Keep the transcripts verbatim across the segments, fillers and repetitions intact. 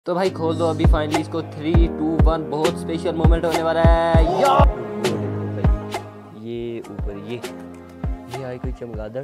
तो भाई खोल दो अभी फाइनली इसको। थ्री टू वन, बहुत स्पेशल मोमेंट होने वाला है। या ये ऊपर ये ये आई कोई चमगादड़।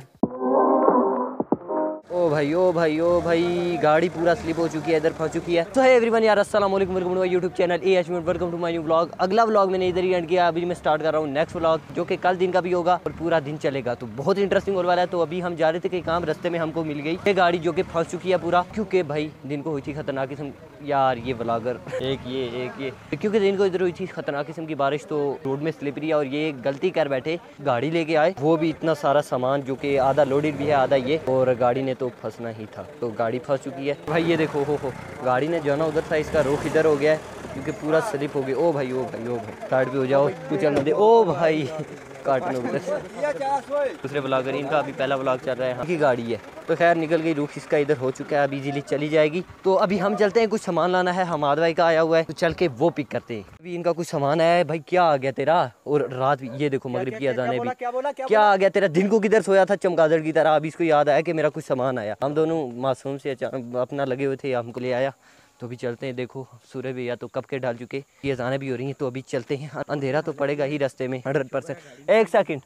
ओ भाई ओ भाई ओ भाई गाड़ी पूरा स्लिप हो चुकी है, इधर फंस चुकी है। तो है एवरीवन यार, अस्सलाम वालेकुम, welcome to my YouTube channel A H welcome to my new vlog. अगला व्लॉग मैंने इधर ही एंड किया, अभी मैं स्टार्ट कर रहा हूँ नेक्स्ट व्लॉग, जो कि कल दिन का भी होगा और पूरा दिन चलेगा, तो बहुत इंटरेस्टिंग होने वाला है। तो अभी हम जा रहे थे कहीं काम, रास्ते में हमको मिल गई ये गाड़ी जो कि फंस चुकी है पूरा, क्योंकि भाई दिन को हुई थी खतरनाक किस्म यार ये व्लॉगर एक ये एक ये क्योंकि दिन को इधर हुई थी खतरनाक किस्म की बारिश, तो रोड में स्लिपरी है और ये गलती कर बैठे गाड़ी लेके आए, वो भी इतना सारा सामान जो कि आधा लोडेड भी है आधा ये, और गाड़ी ने तो फंसना ही था, तो गाड़ी फंस चुकी है भाई। ये देखो हो हो गाड़ी ने जो है ना उधर था, इसका रुख इधर हो गया है क्योंकि पूरा स्लिप हो गया। ओ भाई ओ भाई ओ भाई साइड पे हो जाओ, कुछ चलने दे। ओ भाई काटने उधर दूसरे ब्लॉगर, इनका अभी पहला ब्लॉग चल रहा है की गाड़ी है, तो खैर निकल गई, रुख इसका इधर हो चुका है, अब इजीली चली जाएगी। तो अभी हम चलते हैं, कुछ सामान लाना है, हमाद भाई का आया हुआ है, तो चल के वो पिक करते हैं। अभी इनका कुछ सामान आया है भाई। क्या आ गया तेरा? और रात भी ये देखो मगरिब की अजान है भी। क्या आ गया तेरा? दिन को किधर सोया था चमगादड़ की तरह, अभी इसको याद आया कि मेरा कुछ सामान आया। हम दोनों मासूम से अपना लगे हुए थे, हमको ले आया। तो अभी चलते हैं, देखो सूर्य भी या तो कब के ढल चुके, ये अजानें भी हो रही हैं, तो अभी चलते हैं। अंधेरा तो पड़ेगा ही रास्ते में हंड्रेड परसेंट। एक सेकेंड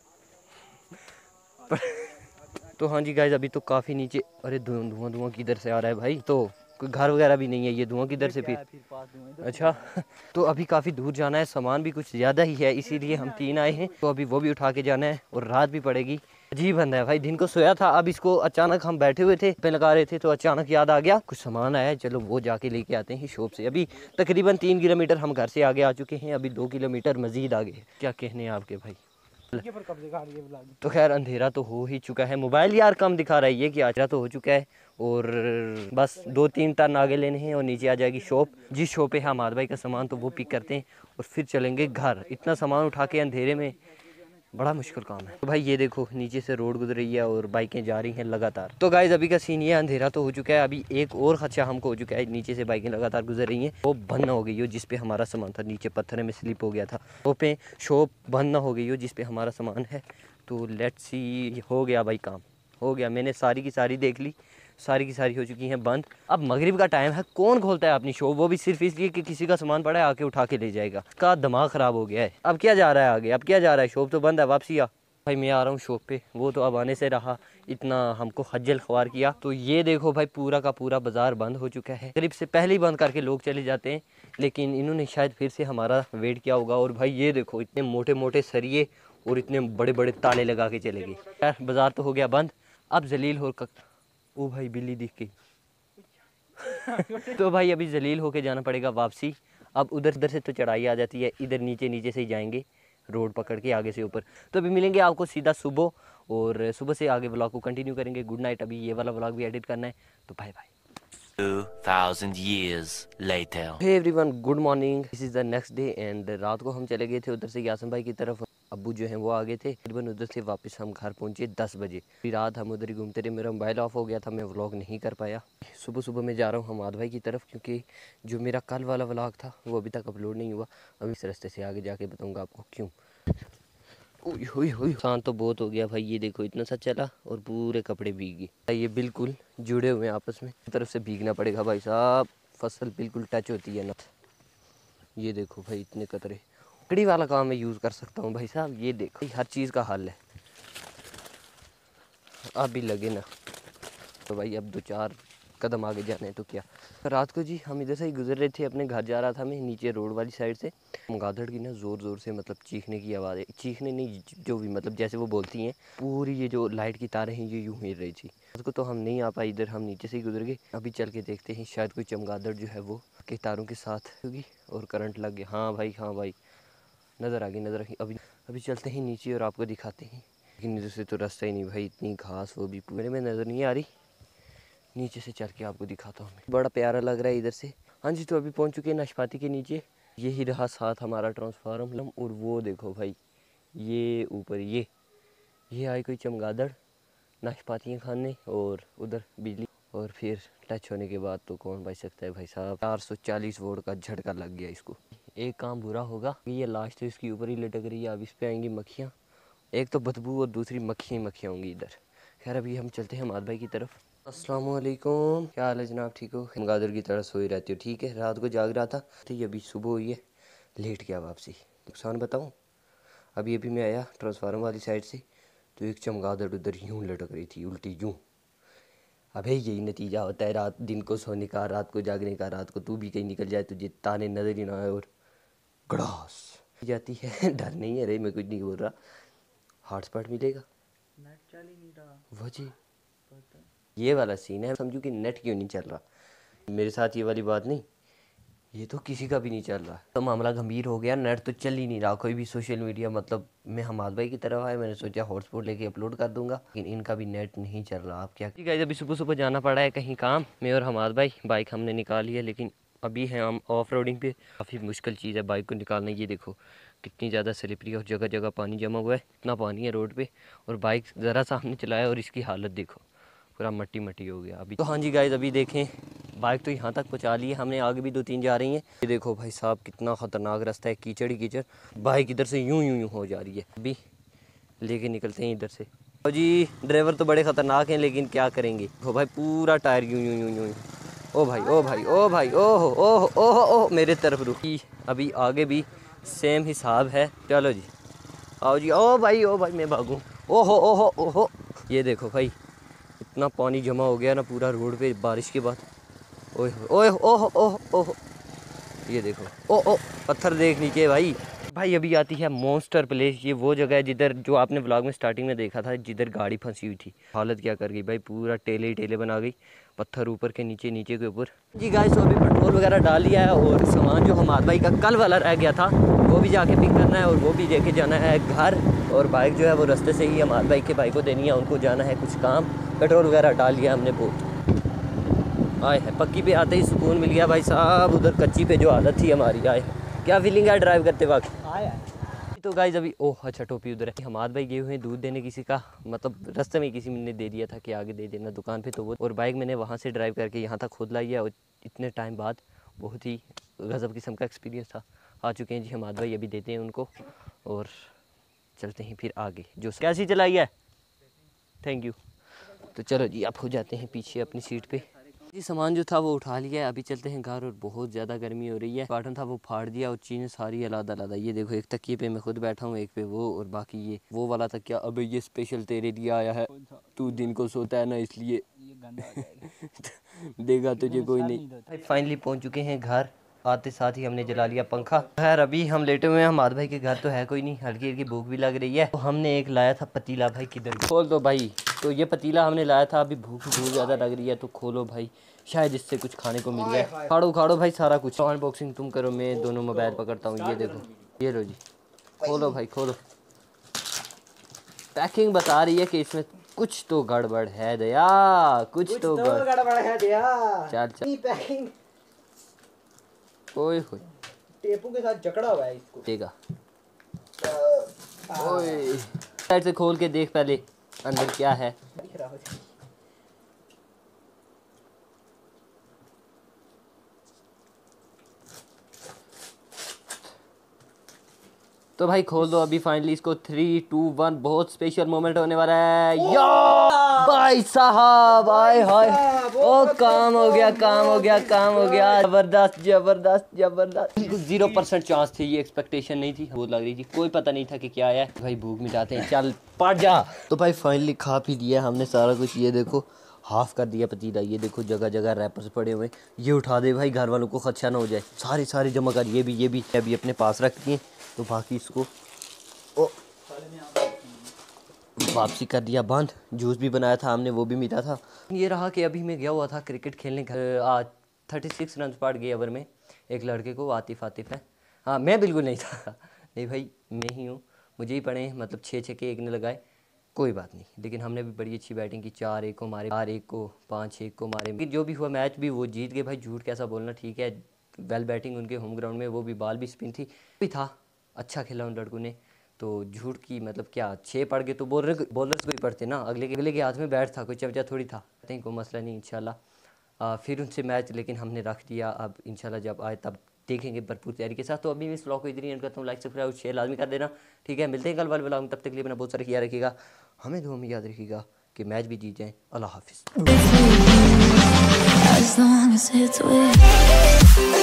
तो हाँ जी गाइज, अभी तो काफ़ी नीचे, अरे धुआं धुआं धुआं किधर से आ रहा है भाई, तो कोई घर वगैरह भी नहीं है, ये धुआं किधर से फिर, फिर अच्छा तो अभी काफ़ी दूर जाना है, सामान भी कुछ ज़्यादा ही है, इसीलिए हम तीन आए हैं, तो अभी वो भी उठा के जाना है और रात भी पड़ेगी। अजीब बंदा है भाई, दिन को सोया था, अब इसको अचानक हम बैठे हुए थे पे लगा रहे थे, तो अचानक याद आ गया कुछ सामान आया है, चलो वो जाके लेके आते हैं शॉप से। अभी तकरीबन तीन किलोमीटर हम घर से आगे आ चुके हैं, अभी दो किलोमीटर मजीद आगे। क्या कहने आपके भाई, तो खैर अंधेरा तो हो ही चुका है, मोबाइल यार कम दिखा रहा है ये कि अंधेरा तो हो चुका है, और बस दो तीन टन आगे लेने हैं और नीचे आ जाएगी शॉप, जिस शॉप पे है हमारे भाई का सामान, तो वो पिक करते हैं और फिर चलेंगे घर। इतना सामान उठा के अंधेरे में बड़ा मुश्किल काम है। तो भाई ये देखो नीचे से रोड गुजर रही है और बाइकें जा रही हैं लगातार। तो गाइज अभी का सीन ये, अंधेरा तो हो चुका है, अभी एक और खदशा हमको हो चुका है, नीचे से बाइकें लगातार गुजर रही हैं, वो बंद ना हो गई हो जिस पे हमारा सामान था, नीचे पत्थर में स्लिप हो गया था, वो पे शॉप बंद ना हो गई हो जिस पे हमारा सामान है। तो लेट्स सी, हो गया भाई, काम हो गया, मैंने सारी की सारी देख ली, सारी की सारी हो चुकी हैं बंद। अब मगरिब का टाइम है, कौन खोलता है अपनी शॉप, वो भी सिर्फ इसलिए कि किसी का सामान पड़ा है आके उठा के ले जाएगा। इसका दिमाग ख़राब हो गया है। अब क्या जा रहा है आगे, अब क्या जा रहा है, शॉप तो बंद है, वापसी आ भाई। मैं आ रहा हूँ शॉप पे, वो तो अब आने से रहा, इतना हमको खज्जल ख्वार किया। तो ये देखो भाई पूरा का पूरा बाजार बंद हो चुका है, करीब से पहले ही बंद करके लोग चले जाते हैं, लेकिन इन्होंने शायद फिर से हमारा वेट किया होगा। और भाई ये देखो इतने मोटे मोटे सरिये और इतने बड़े बड़े ताले लगा के चले गए। यार बाजार तो हो गया बंद, अब जलील हो कर, ओ भाई बिल्ली दिख गई तो भाई अभी जलील होके जाना पड़ेगा वापसी। अब उधर उधर से तो चढ़ाई आ जाती है, इधर नीचे नीचे से ही जाएंगे रोड पकड़ के आगे से ऊपर। तो अभी मिलेंगे आपको सीधा सुबह, और सुबह से आगे व्लॉग को कंटिन्यू करेंगे। गुड नाइट, अभी ये वाला व्लॉग भी एडिट करना है, तो bye bye. two thousand years later. Hey everyone, good morning, this is the next day. And रात को हम चले गए थे उधर से यासिन भाई की तरफ, अब्बू जो हैं वो आ गए थे, तकरीबन उधर से वापस हम घर पहुंचे दस बजे। फिर रात हम उधर ही घूमते रहे, मेरा मोबाइल ऑफ हो गया था, मैं व्लॉग नहीं कर पाया। सुबह सुबह मैं जा रहा हूँ हमाद भाई की तरफ, क्योंकि जो मेरा कल वाला व्लॉग था वो अभी तक अपलोड नहीं हुआ। अभी इस रास्ते से आगे जाके बताऊँगा आपको क्यों। ओए होए होए, शांत तो बहुत हो गया भाई, ये देखो इतना सा चला और पूरे कपड़े भीग गए, ये बिल्कुल जुड़े हुए हैं आपस में, तरफ से भीगना पड़ेगा भाई साहब, फसल बिल्कुल टच होती है ना। ये देखो भाई इतने कतरे, कड़ी वाला काम मैं यूज़ कर सकता हूँ भाई साहब, ये देखो हर चीज़ का हल है। अब भी लगे ना, तो भाई अब दो चार कदम आगे जाने हैं तो क्या। रात को जी हम इधर से ही गुजर रहे थे, अपने घर जा रहा था मैं, नीचे रोड वाली साइड से, चमगादड़ की ना ज़ोर ज़ोर से मतलब चीखने की आवाज़ है, चीखने नहीं जो भी मतलब जैसे वो बोलती हैं, पूरी ये जो लाइट की तारें हैं ये यूँ हिल रही थी। उसको तो हम नहीं आ पाए इधर, हम नीचे से ही गुजर गए। अभी चल के देखते हैं, शायद कोई चमगादड़ जो है वो के तारों के साथ होगी और करंट लग गया। हाँ भाई हाँ भाई, नज़र आ गई नज़र आ गई। अभी अभी चलते हैं नीचे और आपको दिखाते हैं, लेकिन इधर से तो रास्ता ही नहीं भाई, इतनी घास वो भी पूरे में नज़र नहीं आ रही। नीचे से चल के आपको दिखाता हूँ, बड़ा प्यारा लग रहा है इधर से। हाँ जी, तो अभी पहुँच चुके हैं नाशपाती के नीचे, यही रहा साथ हमारा ट्रांसफार्मर। और वो देखो भाई ये ऊपर ये ये आई कोई चमगादड़ नाशपातियाँ खाने, और उधर बिजली, और फिर टच होने के बाद तो कौन बच सकता है भाई साहब। चार सौ चालीस वोल्ट का झटका लग गया इसको। एक काम बुरा होगा, ये लास्ट तो इसके ऊपर ही लटक रही है, अब इस पर आएंगी मक्खियाँ, एक तो बदबू और दूसरी मक्खियाँ मक्खियाँ होंगी इधर। खैर अभी हम चलते हैं हमाद भाई की तरफ, अस्सलामुअलैकुम, क्या हाल है जनाब, ठीक हो? चमगादड़ की तरह सोई रहती हो, ठीक है। रात को जाग रहा था, ठीक, अभी सुबह हुई है, लेट गया वापसी। नुकसान बताऊं, अभी अभी मैं आया ट्रांसफार्मर वाली साइड से, तो एक चमगादड़ उधर यूं लटक रही थी उल्टी यूं। अबे यही नतीजा होता है रात दिन को सोने का, रात को जागने का। रात को तू भी कहीं निकल जाए, तुझे ताने नजर ही ना आए और गड़ास जाती है। डर नहीं है रे, मैं कुछ नहीं बोल रहा। हॉटस्पॉट मिलेगा, नेट चल ही नहीं रहा। वजह ये वाला सीन है। समझू कि नेट क्यों नहीं चल रहा, मेरे साथ ये वाली बात नहीं, ये तो किसी का भी नहीं चल रहा। तो मामला गंभीर हो गया, नेट तो चल ही नहीं रहा, कोई भी सोशल मीडिया। मतलब मैं हमाद भाई की तरफ आया, मैंने सोचा हॉटस्पॉट लेके अपलोड कर दूंगा, लेकिन इनका भी नेट नहीं चल रहा। आप क्या ठीक है, अभी सुबह सुबह जाना पड़ा है कहीं काम, मैं और हमाद भाई। बाइक हमने निकाली है, लेकिन अभी है हम ऑफ रोडिंग पे। काफ़ी मुश्किल चीज़ है बाइक को निकालना। ये देखो कितनी ज़्यादा स्लिपरी और जगह जगह पानी जमा हुआ है, इतना पानी है रोड पे। और बाइक ज़रा सा हमने चलाया और इसकी हालत देखो, पूरा मट्टी मट्टी हो गया अभी। तो हाँ जी गाइस, अभी देखें बाइक तो यहाँ तक पहुँचा ली है हमने, आगे भी दो तीन जा रही हैं। ये देखो भाई साहब कितना ख़तरनाक रास्ता है, कीचड़ ही कीचड़। बाइक इधर से यूं यूं यूं हो जा रही है। अभी लेके निकलते हैं इधर से। तो जी ड्राइवर तो बड़े ख़तरनाक हैं, लेकिन क्या करेंगे। हो भाई पूरा टायर यूं यूं यूं यूं। ओ भाई ओ भाई ओ भाई ओहो ओहो ओहो ओहो, मेरे तरफ रुकी। अभी आगे भी सेम हिसाब है। चलो जी आओ जी, ओ भाई ओ भाई मैं भागूँ। ओहो ओहो ओहो, ये देखो भाई इतना पानी जमा हो गया ना पूरा रोड पे बारिश के बाद। ओए ओए ओह ओह ओह, ये देखो ओ ओ पत्थर देख नीचे भाई। भाई अभी आती है मॉन्स्टर प्लेस। ये वो जगह है जिधर जो आपने व्लॉग में स्टार्टिंग में देखा था, जिधर गाड़ी फंसी हुई थी। हालत क्या कर गई भाई, पूरा टेले ही टेले बना गई, पत्थर ऊपर के नीचे, नीचे के ऊपर। जी गाइस, तो अभी पेट्रोल वगैरह डाल लिया है, और सामान जो हमारे भाई का कल वाला रह गया था वो भी जाके पिक करना है, और वो भी लेके जाना है घर। और बाइक जो है वो रास्ते से ही हमारे भाई के भाई को देनी है, उनको जाना है कुछ काम। पेट्रोल वगैरह डाल लिया हमने बहुत। आए है पक्की पे आते ही सुकून मिल गया भाई साहब। उधर कच्ची पे जो आदत थी हमारी, आए क्या फीलिंग है ड्राइव करते वक्त। आया तो गाइस अभी ओह अच्छा टोपी उधर है। हमाद भाई गए हुए हैं दूध देने किसी का, मतलब रास्ते में किसी ने दे दिया था कि आगे दे देना दुकान पे, तो वो। और बाइक मैंने वहाँ से ड्राइव करके यहाँ तक खुद लाई है, और इतने टाइम बाद बहुत ही गज़ब किस्म का एक्सपीरियंस था। आ चुके हैं जी हमाद भाई, अभी देते हैं उनको और चलते हैं फिर आगे। जो कैसी चलाई है, थैंक यू। तो चलो जी आप हो जाते हैं पीछे अपनी सीट पे। जी सामान जो था वो उठा लिया है, अभी चलते हैं घर। और बहुत ज़्यादा गर्मी हो रही है। कार्टन था वो फाड़ दिया, और चीज़ें सारी अलग अलग। ये देखो एक तकिए पे मैं खुद बैठा हूँ, एक पे वो, और बाकी ये वो वाला तकिया। अबे ये स्पेशल तेरे लिए आया है, तू दिन को सोता है ना इसलिए ये गंदा हो जाएगा। देगा तुझे कोई नहीं। फाइनली पहुँच चुके हैं घर। आते साथ ही हमने जला लिया पंखा। खैर अभी हम लेटे हुए हैं, हमारे भाई के घर तो है कोई नहीं, हल्की हल्की भूख भी लग रही है। तो हमने एक लाया था पतीला, भाई किधर खोल दो भाई। तो ये पतीला हमने लाया था, अभी भूख बहुत ज़्यादा लग रही है, तो खोलो भाई, शायद इससे कुछ खाने को मिल जाए। खाड़ो खाड़ो भाई सारा कुछ। अनबॉक्सिंग तुम करो, मैं दोनों मोबाइल पकड़ता हूँ। ये देखो, ये लो जी, खोलो भाई खोलो। पैकिंग बता रही है कि इसमें कुछ तो गड़बड़ है दया, कुछ, कुछ तो गड़बड़ है दया। चल चल पैकिंग ओए होए, टेपू के साथ जकड़ा हुआ है इसको। देगा ओए, साइड से खोल के देख पहले अंदर क्या है। तो भाई खोल दो अभी फाइनली इसको। थ्री टू वन, बहुत स्पेशल मोमेंट होने वाला है। या भाई साहब, आए हाय, ओ काम हो गया काम हो गया काम हो गया, जबरदस्त जबरदस्त जबरदस्त। जीरो परसेंट चांस थी, ये एक्सपेक्टेशन नहीं थी, बहुत लग रही थी, कोई पता नहीं था कि क्या है। भाई भूख मिटाते हैं, चल पड़ जा। तो भाई फाइनली खा पी दिया हमने सारा कुछ। ये देखो हाफ कर दिया पतीला, ये देखो जगह जगह रैपर्स पड़े हुए। ये उठा दे भाई, घर वालों को खदशा ना हो जाए। सारे सारे जमा कर, ये भी ये भी अभी अपने पास रख दिए। तो बाकी इसको ओ वापसी कर दिया बंद। जूस भी बनाया था हमने, वो भी मीठा था। ये रहा कि अभी मैं गया हुआ था क्रिकेट खेलने घर। आज थर्टी सिक्स रन पाट गए ओवर में एक लड़के को, आतिफ आतिफ है। हाँ मैं बिल्कुल नहीं था, नहीं भाई मैं ही हूँ, मुझे ही पड़े। मतलब छः छक्के एक ने लगाए, कोई बात नहीं। लेकिन हमने भी बड़ी अच्छी बैटिंग की, चार एक को मारे, चार एक को, पाँच एक को मारे। लेकिन जो भी हुआ मैच भी वो जीत गए भाई, झूठ कैसा बोलना, ठीक है। वेल बैटिंग उनके होम ग्राउंड में, वो भी बॉल भी स्पिन थी, भी था, अच्छा खेला उन लड़कों ने। तो झूठ की मतलब क्या, छः पड़ गए तो बोल रहे बॉलर्स को ही पड़ते ना, अगले के अगले के हाथ में बैट था, कोई चवचा थोड़ी था। कोई मसला नहीं इंशाल्लाह। फिर उनसे मैच लेकिन हमने रख दिया। अब इंशाल्लाह जब आए तब देखेंगे भरपूर तैयारी के साथ। तो अभी मैं इस व्लॉग को इधर ही एंड करता हूँ। लाइक सब्सक्राइब शेयर लाजमी कर देना, ठीक है। मिलते हैं कल वाले व्लॉग में, तब तक के लिए अपना बहुत सारा ख्याल रखिएगा, हमें दुआ में याद रखिएगा। कि मैच भी जीत जाएं। अल्लाह हाफिज़। As long as it's with